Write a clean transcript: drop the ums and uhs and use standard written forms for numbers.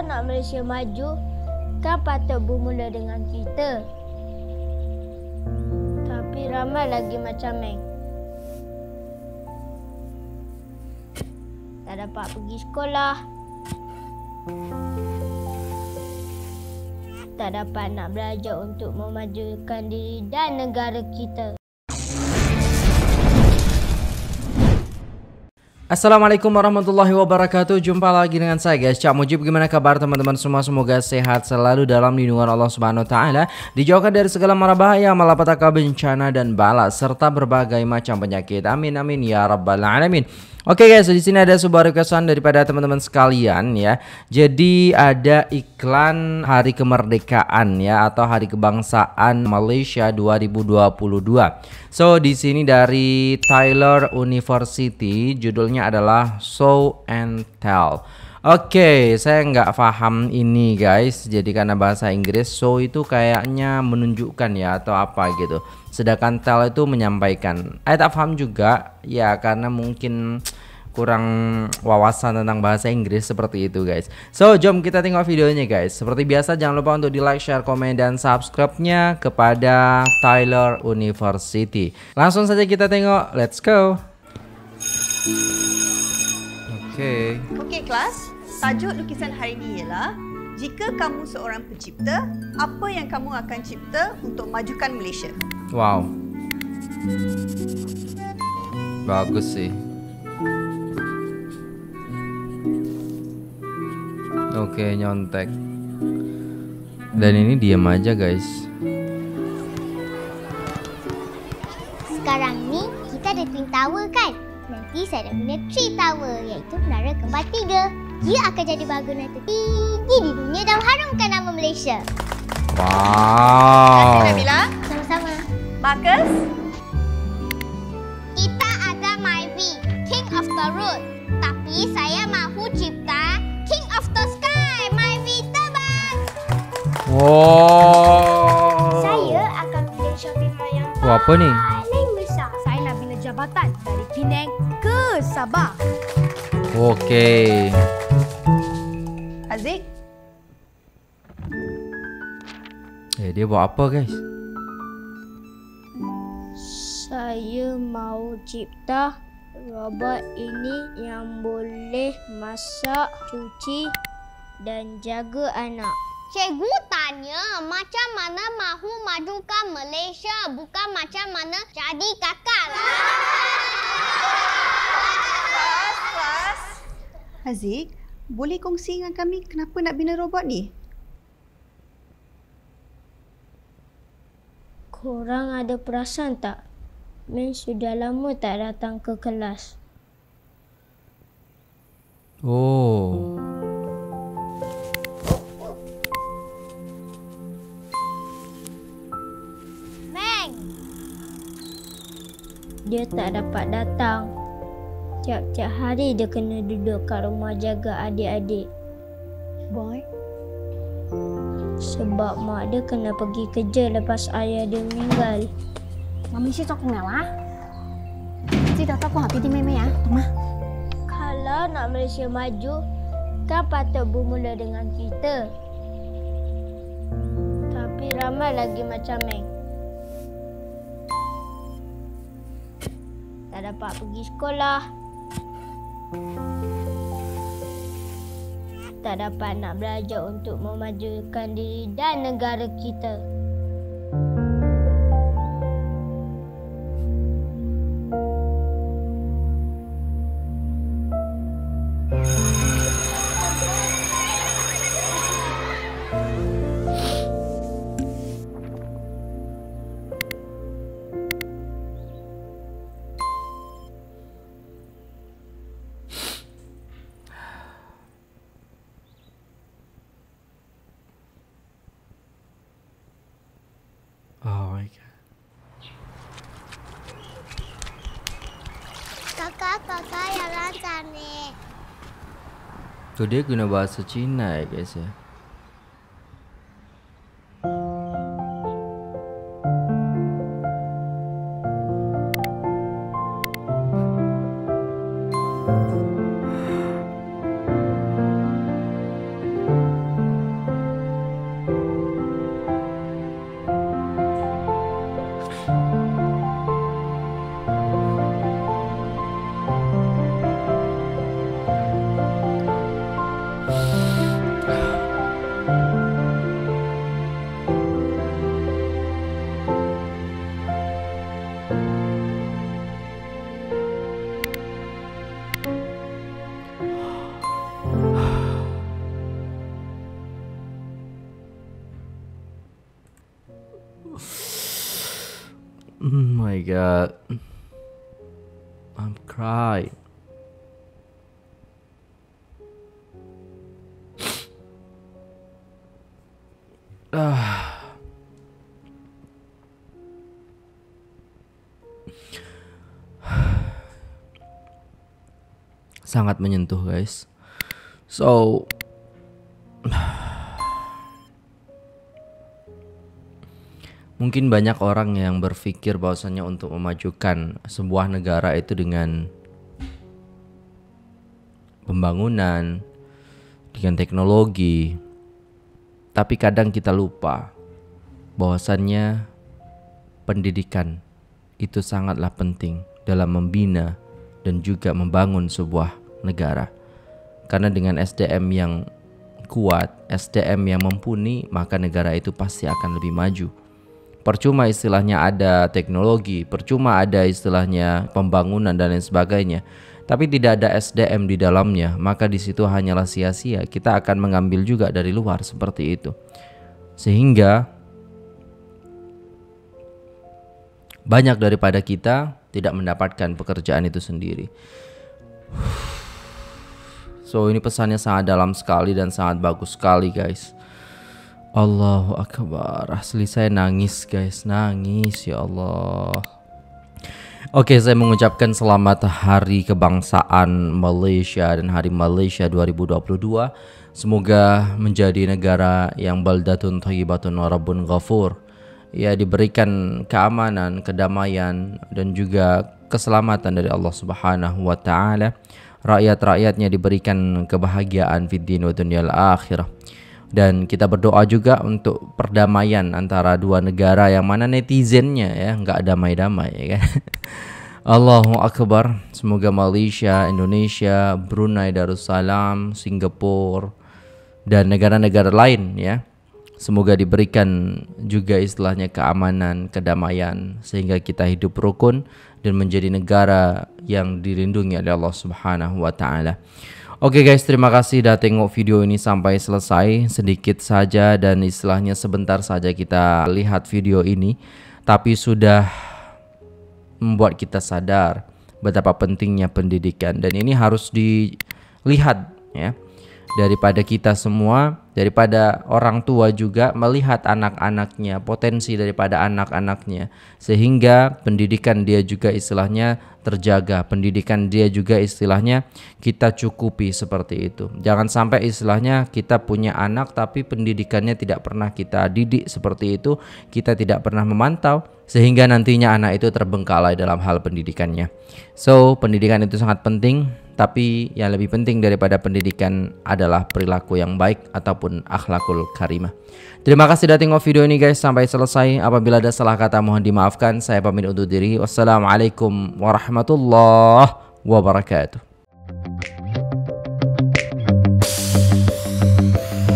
nak Malaysia maju, kan patut bermula dengan kita. Tapi ramai lagi macam Meng. Tak dapat pergi sekolah. Tak dapat nak belajar untuk memajukan diri dan negara kita. Assalamualaikum warahmatullahi wabarakatuh. Jumpa lagi dengan saya guys, Cak Mujib. Gimana kabar teman-teman semua? Semoga sehat selalu dalam lindungan Allah Subhanahu wa taala, dijauhkan dari segala mara bahaya, malapetaka, bencana dan bala serta berbagai macam penyakit. Amin amin ya rabbal alamin. Oke guys, di sini ada sebuah requestan daripada teman-teman sekalian ya. Jadi ada iklan Hari Kemerdekaan ya, atau Hari Kebangsaan Malaysia 2022. So di sini dari Tyler University, judulnya adalah Show and Tell. Oke, saya nggak paham ini guys. Jadi karena bahasa Inggris, show itu kayaknya menunjukkan ya atau apa gitu. Sedangkan tell itu menyampaikan. Saya tak paham juga ya, karena mungkin kurang wawasan tentang bahasa Inggris seperti itu guys. So jom kita tengok videonya guys. Seperti biasa jangan lupa untuk di like, share, komen, dan subscribe-nya kepada Tyler University. Langsung saja kita tengok, let's go. Oke kelas, tajuk lukisan hari ini ialah jika kamu seorang pencipta, apa yang kamu akan cipta untuk majukan Malaysia? Wow, bagus sih. Oke, nyontek. Dan ini diam aja guys. Sekarang ni kita ada Twin Tower kan? Nanti saya nak guna Tree Tower, iaitu menara kembar 3. Dia akan jadi bangunan tertinggi di dunia dan mengharumkan nama Malaysia. Wow. Terima kasih Nabila. Sama-sama. Marcus? Kita ada Myvi, King of the Road. Tapi saya mahu cipta King of the Sky, Myvi terbang. Wow. Saya akan pilih shopping mall yang Wah, apa ni? paling besar. Saya nak bina jabatan dari Penang ke Sabah. Oke. Haziq? Dia buat apa guys? Saya mau cipta robot ini yang boleh masak, cuci dan jaga anak. Cikgu tanya macam mana mahu majukan Malaysia, bukan macam mana jadi kakak. Kelas. Haziq, boleh kongsi dengan kami kenapa nak bina robot ni? Korang ada perasan tak? Meng sudah lama tak datang ke kelas. Oh. Meng, Dia tak dapat datang. Tiap-tiap hari dia kena duduk kat rumah jaga adik-adik. Boy? Sebab mak dia kena pergi kerja lepas ayah dia meninggal. 妈咪是做工了啊，记得照顾好弟弟妹妹啊，懂吗？ Kalau nak Malaysia maju, kan patut bermula dengan kita. Tapi ramai lagi macam Meng. Tak dapat pergi sekolah. Tak dapat nak belajar untuk memajukan diri dan negara kita. Oh my god. kakak yang lancar ni. Tuh dia guna bahasa Cina ya guys ya. Oh my god, I'm crying. Sangat menyentuh guys. So mungkin banyak orang yang berpikir bahwasanya untuk memajukan sebuah negara itu dengan pembangunan, dengan teknologi. Tapi kadang kita lupa bahwasannya pendidikan itu sangatlah penting dalam membina dan juga membangun sebuah negara. Karena dengan SDM yang kuat, SDM yang mumpuni, maka negara itu pasti akan lebih maju. Percuma istilahnya ada teknologi, percuma ada istilahnya pembangunan dan lain sebagainya, tapi tidak ada SDM di dalamnya, maka di situ hanyalah sia-sia. Kita akan mengambil juga dari luar seperti itu. Sehingga banyak daripada kita tidak mendapatkan pekerjaan itu sendiri. So ini pesannya sangat dalam sekali dan sangat bagus sekali guys. Allahu Akbar. Asli saya nangis guys, nangis ya Allah. Oke, saya mengucapkan selamat Hari Kebangsaan Malaysia dan Hari Malaysia 2022. Semoga menjadi negara yang baldatun thayyibatun wa rabbun ghafur. Ya, diberikan keamanan, kedamaian dan juga keselamatan dari Allah Subhanahu wa taala. Rakyat-rakyatnya diberikan kebahagiaan fid din wa dunyal akhirah. Dan kita berdoa juga untuk perdamaian antara dua negara yang mana netizennya ya nggak damai-damai ya kan. Allahu Akbar. Semoga Malaysia, Indonesia, Brunei Darussalam, Singapura dan negara-negara lain ya, semoga diberikan juga istilahnya keamanan, kedamaian, sehingga kita hidup rukun dan menjadi negara yang dilindungi oleh Allah Subhanahu wa taala. Oke guys, terima kasih sudah tengok video ini sampai selesai. Sedikit saja dan istilahnya sebentar saja kita lihat video ini, tapi sudah membuat kita sadar betapa pentingnya pendidikan, dan ini harus dilihat ya, daripada kita semua, daripada orang tua juga melihat anak-anaknya, potensi daripada anak-anaknya, sehingga pendidikan dia juga istilahnya terjaga, pendidikan dia juga istilahnya kita cukupi seperti itu. Jangan sampai istilahnya kita punya anak tapi pendidikannya tidak pernah kita didik seperti itu, kita tidak pernah memantau, sehingga nantinya anak itu terbengkalai dalam hal pendidikannya. So, pendidikan itu sangat penting. Tapi yang lebih penting daripada pendidikan adalah perilaku yang baik ataupun akhlakul karimah. Terima kasih sudah tengok video ini guys sampai selesai. Apabila ada salah kata mohon dimaafkan. Saya pamit undur diri. Wassalamualaikum warahmatullahi wabarakatuh.